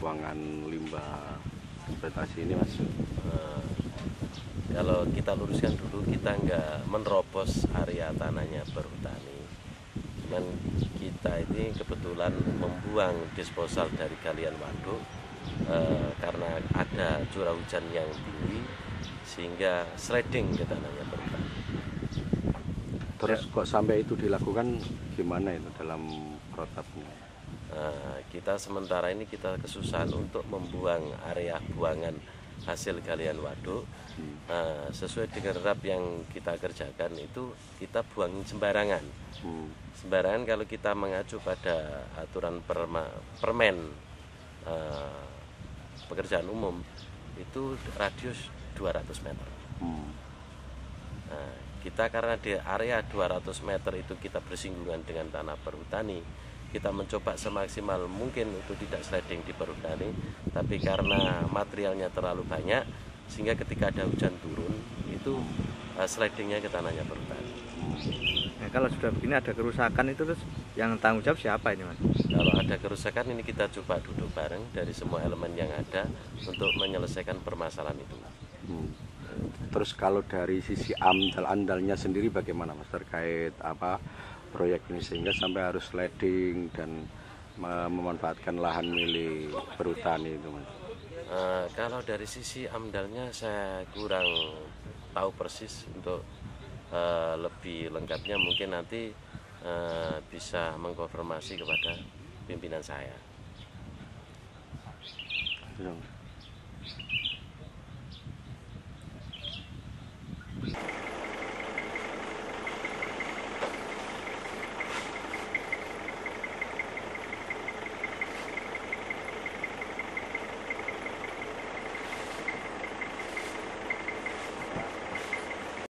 pembuangan limbah vegetasi ini, Mas? Kalau kita luruskan dulu, kita nggak menerobos area tanahnya perhutani. Cuman kita ini kebetulan membuang disposal dari galian waduk karena ada curah hujan yang tinggi sehingga sliding ke tanahnya perhutani. Terus kok sampai itu dilakukan, gimana itu dalam protapnya? Kita sementara ini kita kesusahan untuk membuang area buangan hasil galian waduk. Sesuai dengan RAP yang kita kerjakan itu kita buangin sembarangan. Sembarangan kalau kita mengacu pada aturan permen pekerjaan umum itu radius 200 meter. Kita karena di area 200 meter itu kita bersinggungan dengan tanah perhutani, kita mencoba semaksimal mungkin untuk tidak sliding di perhutani, tapi karena materialnya terlalu banyak sehingga ketika ada hujan turun itu slidingnya ke tanahnya perhutani. Nah, kalau sudah begini ada kerusakan itu terus yang tanggung jawab siapa ini, Mas? Kalau ada kerusakan ini kita coba duduk bareng dari semua elemen yang ada untuk menyelesaikan permasalahan itu. Terus kalau dari sisi amdal-andalnya sendiri bagaimana, Mas, terkait proyek ini sehingga sampai harus sliding dan memanfaatkan lahan milik perhutani itu, Mas? Kalau dari sisi amdalnya saya kurang tahu persis. Untuk lebih lengkapnya mungkin nanti bisa mengkonfirmasi kepada pimpinan saya.